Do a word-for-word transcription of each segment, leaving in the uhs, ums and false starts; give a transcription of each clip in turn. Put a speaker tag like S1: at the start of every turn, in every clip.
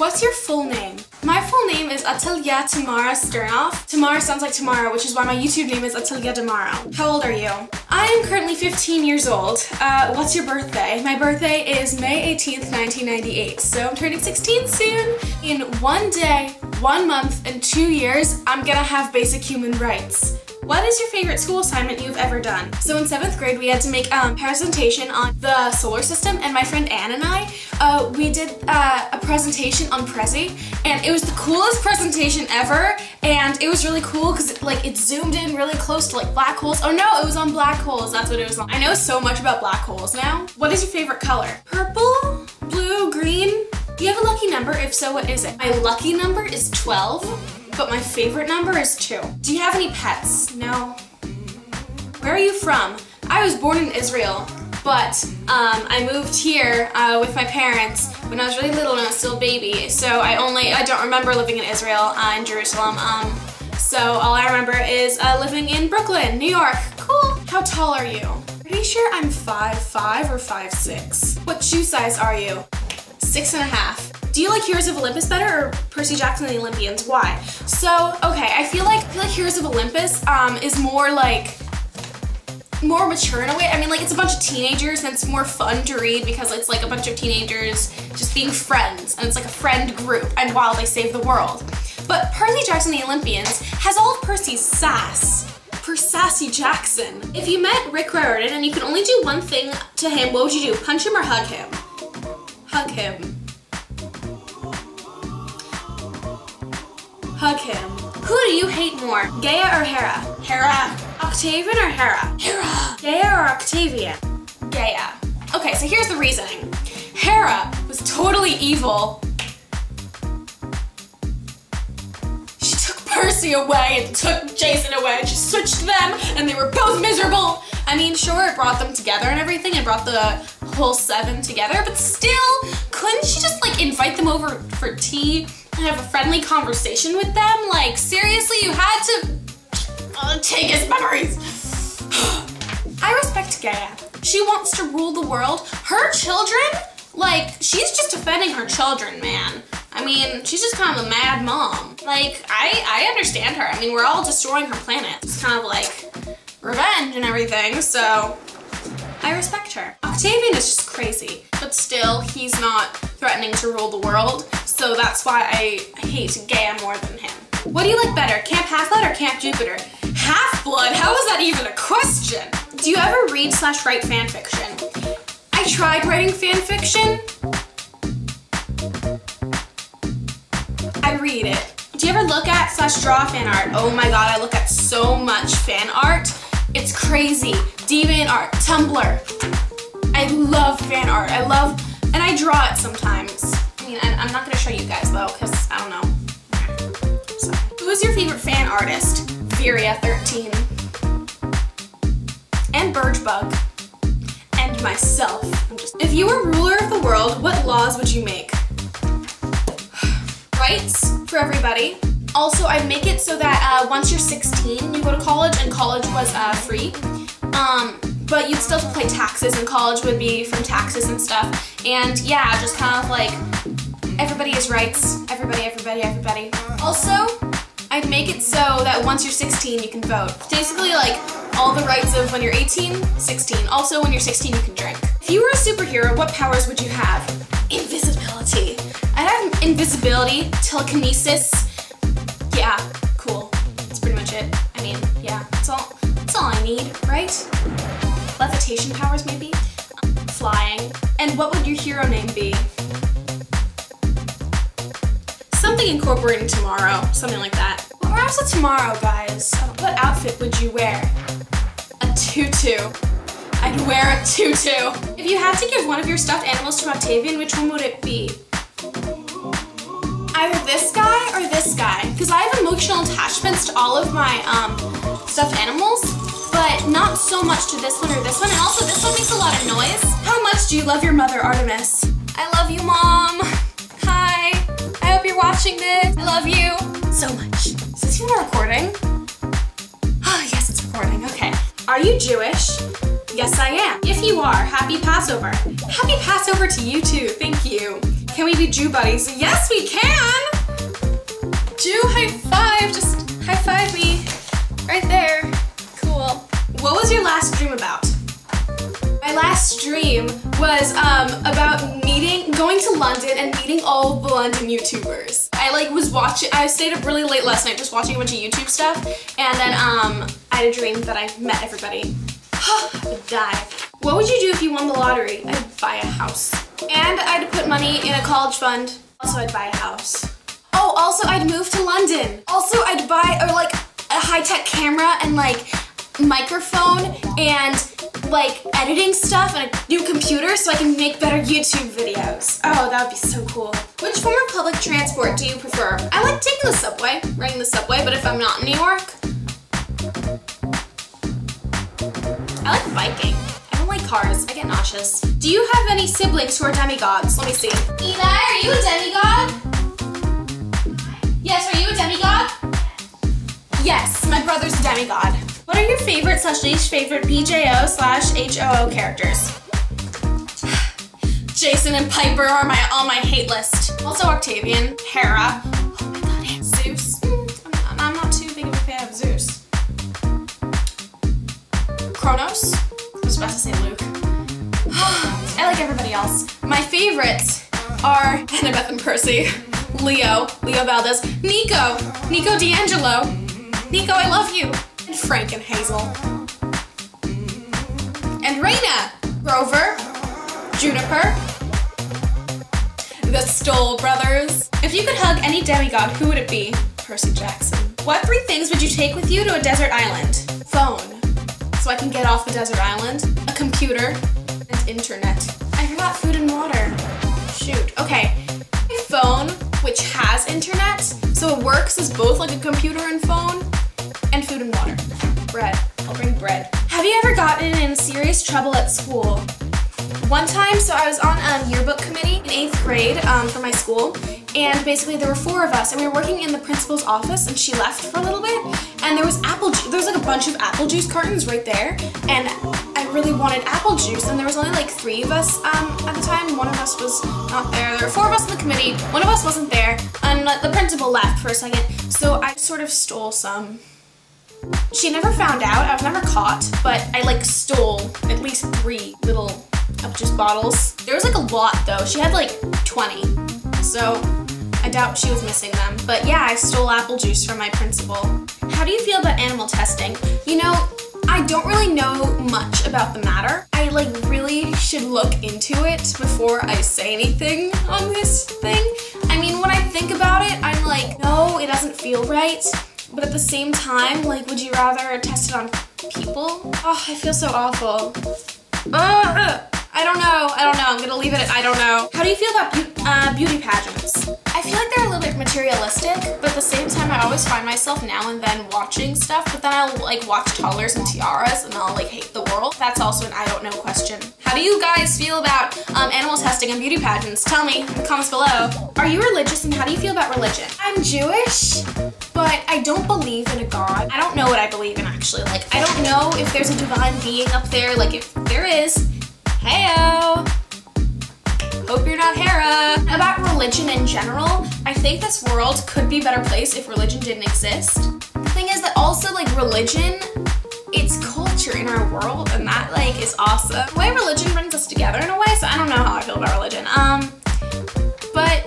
S1: What's your full name? My full name is Atelier Tamara Sternoff. Tamara sounds like tomorrow, which is why my YouTube name is Atelier Tomorrow. How old are you? I am currently fifteen years old. Uh, what's your birthday? My birthday is May eighteenth, nineteen ninety-eight, so I'm turning sixteen soon. In one day, one month, and two years, I'm gonna have basic human rights. What is your favorite school assignment you've ever done? So in seventh grade, we had to make um, a presentation on the solar system, and my friend Anne and I, uh, we did uh, a presentation on Prezi, and it was the coolest presentation ever, and it was really cool because it, like it zoomed in really close to like black holes. Oh no, it was on black holes, that's what it was on. I know so much about black holes now. What is your favorite color? Purple, blue, green? Do you have a lucky number? If so, what is it? My lucky number is twelve. But my favorite number is two. Do you have any pets? No. Where are you from? I was born in Israel, but um, I moved here uh, with my parents when I was really little and I was still a baby. So I only, I don't remember living in Israel, uh, in Jerusalem. Um, so all I remember is uh, living in Brooklyn, New York. Cool. How tall are you? Pretty sure I'm five five or five six. What shoe size are you? Six and a half. Do you like Heroes of Olympus better or Percy Jackson and the Olympians? Why? So, okay, I feel like, I feel like Heroes of Olympus um, is more like, more mature in a way. I mean, like, it's a bunch of teenagers and it's more fun to read because it's like a bunch of teenagers just being friends, and it's like a friend group, and while they save the world. But Percy Jackson and the Olympians has all of Percy's sass for Sassy Jackson. If you met Rick Riordan and you could only do one thing to him, what would you do? Punch him or hug him? Hug him. Hug him. Who do you hate more, Gaia or Hera? Hera. Octavian or Hera? Hera. Gaia or Octavian? Gaia. Okay, so here's the reasoning. Hera was totally evil. She took Percy away and took Jason away, and she switched them and they were both miserable. I mean, sure, it brought them together and everything, it brought the whole seven together, but still, couldn't she just like invite them over for tea and have a friendly conversation with them? Like, seriously, you had to uh, take his memories. I respect Gaia. She wants to rule the world. Her children, like, she's just defending her children, man. I mean, she's just kind of a mad mom. Like, I, I understand her. I mean, we're all destroying her planet. It's kind of like revenge and everything, so I respect her. Octavian is just crazy, but still, he's not threatening to rule the world, so that's why I hate Gaia more than him. What do you like better, Camp Half-Blood or Camp Jupiter? Half-Blood? How is that even a question? Do you ever read slash write fan fiction? I tried writing fan fiction. I read it. Do you ever look at slash draw fan art? Oh my god, I look at so much fan art. It's crazy. DeviantArt, Tumblr. I love fan art. I love, and I draw it sometimes. I mean, I'm not gonna show you guys though, because I don't know. So, who is your favorite fan artist? Viria thirteen. And Birchbug. And myself. I'm just, if you were ruler of the world, what laws would you make? Rights for everybody. Also, I'd make it so that uh, once you're sixteen, you go to college, and college was uh, free. Um, but you'd still have to pay taxes, and college would be from taxes and stuff. And yeah, just kind of like, everybody has rights. Everybody, everybody, everybody. Also, I'd make it so that once you're sixteen, you can vote. Basically, like, all the rights of when you're eighteen, sixteen. Also, when you're sixteen, you can drink. If you were a superhero, what powers would you have? Invisibility. I'd have invisibility, telekinesis. Yeah, cool. That's pretty much it. I mean, yeah, that's all, that's all I need, right? Levitation powers, maybe? Flying. And what would your hero name be? Something incorporating tomorrow, something like that. What rhymes with tomorrow, guys? What outfit would you wear? A tutu. I'd wear a tutu. If you had to give one of your stuffed animals to Octavian, which one would it be? Either this guy or this guy, because I have emotional attachments to all of my um, stuffed animals, but not so much to this one or this one, and also this one makes a lot of noise. How much do you love your mother, Artemis? I love you, Mom. Hi. I hope you're watching this. I love you so much. Is this even recording? Oh, yes, it's recording. Okay. Are you Jewish? Yes, I am. If you are, happy Passover. Happy Passover to you too. Thank you. Can we be Jew buddies? Yes, we can! Jew high five, just high five me. Right there. Cool. What was your last dream about? My last dream was um, about meeting, going to London and meeting all of the London YouTubers. I like was watching, I stayed up really late last night just watching a bunch of YouTube stuff, and then um, I had a dream that I met everybody. I would die. What would you do if you won the lottery? I'd buy a house. And I'd put money in a college fund. Also, I'd buy a house. Oh, also I'd move to London. Also, I'd buy or like a high-tech camera and like microphone and like editing stuff and a new computer so I can make better YouTube videos. Oh, that would be so cool. Which form of public transport do you prefer? I like taking the subway, riding the subway, but if I'm not in New York, I like biking. I don't like cars, I get nauseous. Do you have any siblings who are demigods? Let me see. Eli, are you a demigod? Yes, are you a demigod? Yes, my brother's a demigod. What are your favorite slash least favorite B J O slash H O O characters? Jason and Piper are my on my hate list. Also Octavian, Hera. Oh my god, Zeus. I'm, I'm not too big of a fan of Zeus. Kronos. I was about to say Luke. I like everybody else. My favorites are Annabeth and Percy, Leo, Leo Valdez, Nico, Nico D'Angelo, Nico, I love you, and Frank and Hazel. And Raina, Grover, Juniper, the Stoll brothers. If you could hug any demigod, who would it be? Percy Jackson. What three things would you take with you to a desert island? Phone, so I can get off the desert island, a computer, and internet. I forgot food and water. Shoot, okay. My phone, which has internet, so it works as both like a computer and phone, and food and water. Bread, I'll bring bread. Have you ever gotten in serious trouble at school? One time, so I was on a yearbook committee in eighth grade um, for my school, and basically there were four of us, and we were working in the principal's office, and she left for a little bit, and there was apple juice, there was like a bunch of apple juice cartons right there, and I really wanted apple juice, and there was only like three of us um, at the time. One of us was not there. There were four of us in the committee, one of us wasn't there, and the principal left for a second, so I sort of stole some. She never found out, I was never caught, but I like stole at least three little apple juice bottles. There was like a lot though, she had like twenty, so I doubt she was missing them. But yeah, I stole apple juice from my principal. How do you feel about animal testing? You know, I don't really know much about the matter. I like really should look into it before I say anything on this thing. I mean, when I think about it, I'm like, no, it doesn't feel right. But at the same time, like, would you rather test it on people? Oh, I feel so awful. Uh, I don't know, I don't know, I'm gonna leave it at I don't know. How do you feel about be uh, beauty pageants? I feel like they're a little bit materialistic, but at the same time I always find myself now and then watching stuff, but then I'll like watch toddlers and tiaras and I'll like hate the world. That's also an I don't know question. How do you guys feel about um, animal testing and beauty pageants? Tell me in the comments below. Are you religious and how do you feel about religion? I'm Jewish, but I don't believe in a God. I don't know what I believe in actually. Like, I don't know if there's a divine being up there. Like, if there is, heyo. Hope you're not Hera. About religion in general, I think this world could be a better place if religion didn't exist. The thing is that also, like, religion, it's culture in our world, and that, like, is awesome. The way religion brings us together in a way, so I don't know how I feel about religion. Um, but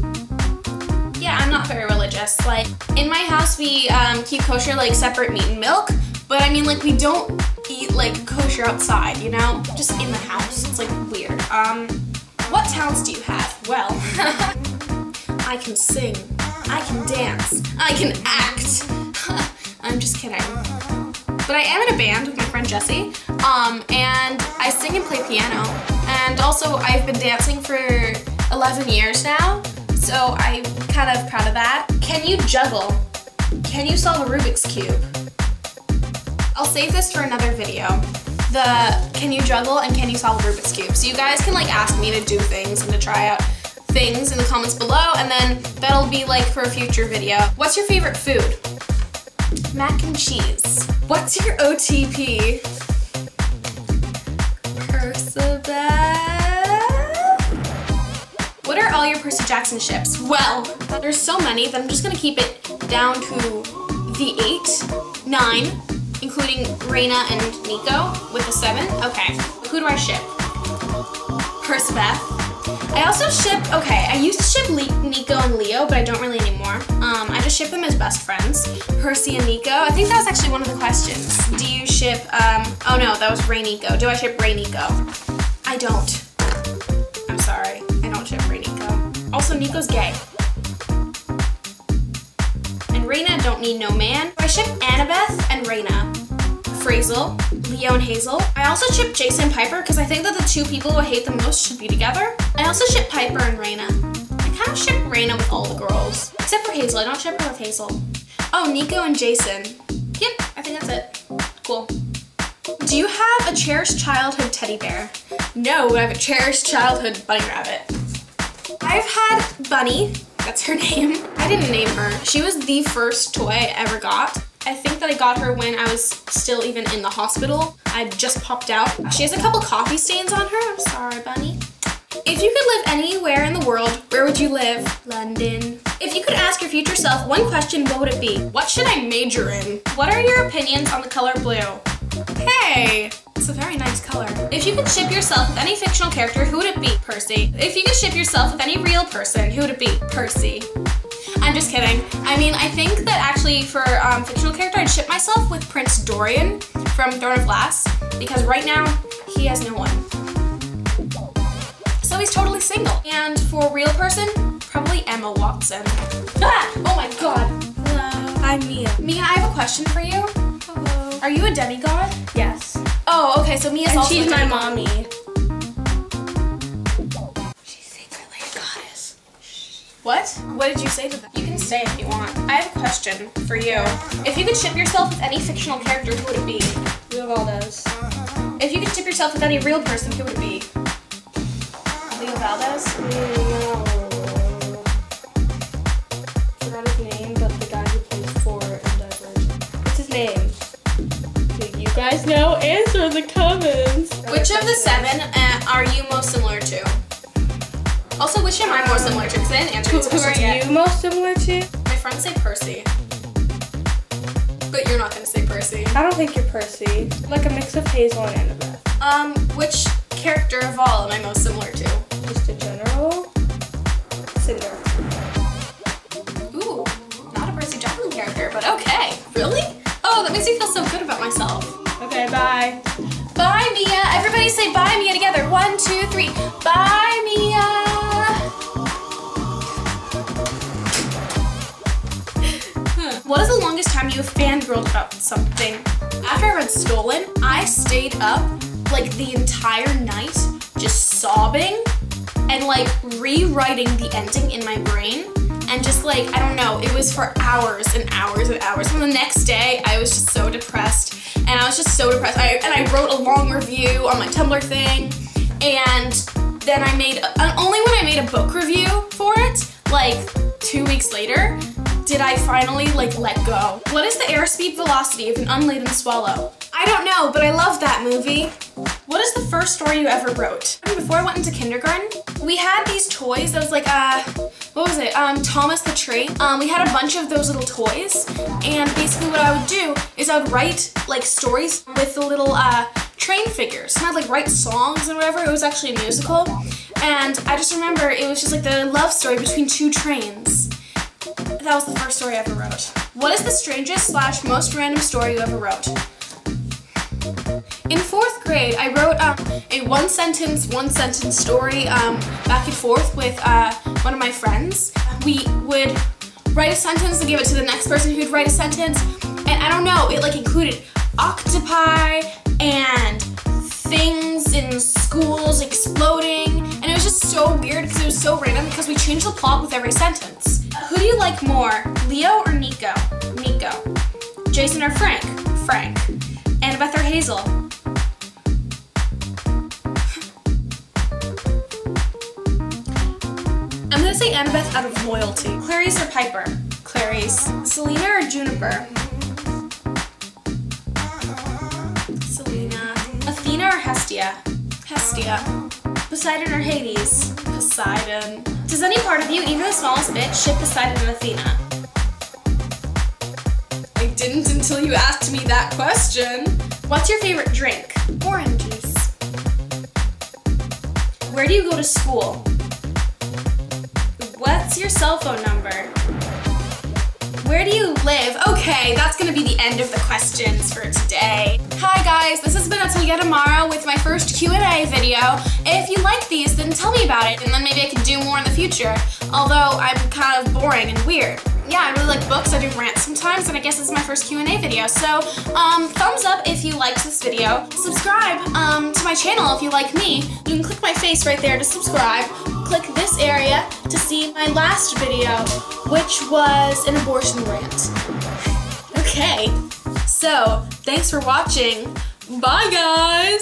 S1: yeah, I'm not very religious. Like, in my house, we um, keep kosher, like, separate meat and milk, but I mean, like, we don't eat, like, kosher outside, you know? Just in the house. It's, like, weird. Um, what talents do you have? Well, I can sing, I can dance, I can act. I'm just kidding. But I am in a band with my friend Jessie, um, and I sing and play piano. And also, I've been dancing for eleven years now, so I'm kind of proud of that. Can you juggle? Can you solve a Rubik's Cube? I'll save this for another video. The can you juggle and can you solve a Rubik's Cube. So you guys can like ask me to do things and to try out things in the comments below, and then that'll be like for a future video. What's your favorite food? Mac and cheese. What's your O T P? Percival. What are all your Percy Jackson ships? Well, there's so many that I'm just gonna keep it down to the eight, nine, including Raina and Nico with the seven. Okay, who do I ship? Percabeth. I also ship, okay, I used to ship Le Nico and Leo, but I don't really anymore. Um, I just ship them as best friends. Percy and Nico. I think that was actually one of the questions. Do you ship, um, oh no, that was Ray Nico. Do I ship Ray Nico? I don't. I'm sorry, I don't ship Ray Nico. Also, Nico's gay. And Raina don't need no man. I ship Annabeth and Raina. Frazel, Leo and Hazel. I also ship Jason and Piper because I think that the two people who I hate the most should be together. I also ship Piper and Raina. I kind of ship Raina with all the girls. Except for Hazel, I don't ship her with Hazel. Oh, Nico and Jason. Yep, I think that's it. Cool. Do you have a cherished childhood teddy bear? No, I have a cherished childhood bunny rabbit. I've had Bunny, that's her name. I didn't name her. She was the first toy I ever got. I think that I got her when I was still even in the hospital. I just popped out. She has a couple coffee stains on her. I'm sorry, Bunny. If you could live anywhere in the world, where would you live? London. If you could ask your future self one question, what would it be? What should I major in? What are your opinions on the color blue? Hey, it's a very nice color. If you could ship yourself with any fictional character, who would it be? Percy. If you could ship yourself with any real person, who would it be? Percy. I'm just kidding. I mean, I think that actually for um, fictional character, I'd ship myself with Prince Dorian from Throne of Glass because right now, he has no one. So he's totally single. And for a real person, probably Emma Watson. Ah! Oh my god. Hello. I'm Mia. Mia, I have a question for you. Hello. Are you a demigod? Yes. Oh, okay, so Mia's
S2: and
S1: also
S2: she's
S1: a
S2: my
S1: demigod.
S2: mommy.
S1: What? What did you say to them? You can stay if you want. I have a question for you. If you could ship yourself with any fictional character, who would it be?
S2: Leo Valdez.
S1: If you could ship yourself with any real person, who would it be? Leo Valdez?
S2: No. Forgot his name, but the guy who plays for in Divergent. What's his name? Do you guys know? Answer in the comments.
S1: Which of the seven uh, are you most similar to? Also, which am I more similar to? Because I didn't answer
S2: Who,
S1: these
S2: who are
S1: questions yet.
S2: you most similar to?
S1: My friends say Percy. But you're not gonna say Percy.
S2: I don't think you're Percy. Like a mix of Hazel and Annabeth.
S1: Um, which character of all am I most similar to?
S2: Just in general. Cinder.
S1: Ooh, not a Percy Jackson character, but okay. Really? Oh, that makes me feel so good about myself.
S2: Okay, bye.
S1: Bye, Mia. Everybody say bye, Mia together. One, two, three. Bye, Mia. What is the longest time you have fangirled about something? After I read Stolen, I stayed up like the entire night just sobbing and like rewriting the ending in my brain. And just like, I don't know, it was for hours and hours and hours. And the next day, I was just so depressed. And I was just so depressed. I, and I wrote a long review on my Tumblr thing. And then I made, uh, only when I made a book review for it, like two weeks later, did I finally like let go. What is the airspeed velocity of an unladen swallow? I don't know, but I love that movie. What is the first story you ever wrote? Before I went into kindergarten, we had these toys that was like, uh, what was it? Um, Thomas the Tree. Um, we had a bunch of those little toys, and basically what I would do is I would write like stories with the little uh, train figures. And I'd like write songs and whatever. It was actually a musical, and I just remember it was just like the love story between two trains. That was the first story I ever wrote. What is the strangest slash most random story you ever wrote? In fourth grade, I wrote um, a one sentence, one sentence story um, back and forth with uh, one of my friends. We would write a sentence and give it to the next person who'd write a sentence. And I don't know, it like included octopi and things in schools exploding. And it was just so weird because it was so random because we changed the plot with every sentence. Who do you like more, Leo or Nico? Nico. Jason or Frank? Frank. Annabeth or Hazel? I'm gonna say Annabeth out of loyalty. Clarice or Piper? Clarice. Selena or Juniper? Selena. Athena or Hestia? Hestia. Poseidon or Hades? Poseidon. Does any part of you, even the smallest bit, ship Poseidon and Athena? I didn't until you asked me that question. What's your favorite drink?
S2: Orange juice.
S1: Where do you go to school? What's your cell phone number? Where do you live? Okay, that's gonna be the end of the questions for today. Hi guys, this has been Atelier Tomorrow with my first Q and A video. If you like these, then tell me about it, and then maybe I can do more in the future. Although I'm kind of boring and weird. Yeah, I really like books, I do rants sometimes, and I guess this is my first Q and A video. So, um, thumbs up if you liked this video. Subscribe um, to my channel if you like me. You can click my face right there to subscribe. Click this area to see my last video, which was an abortion rant. Okay, so thanks for watching. Bye guys!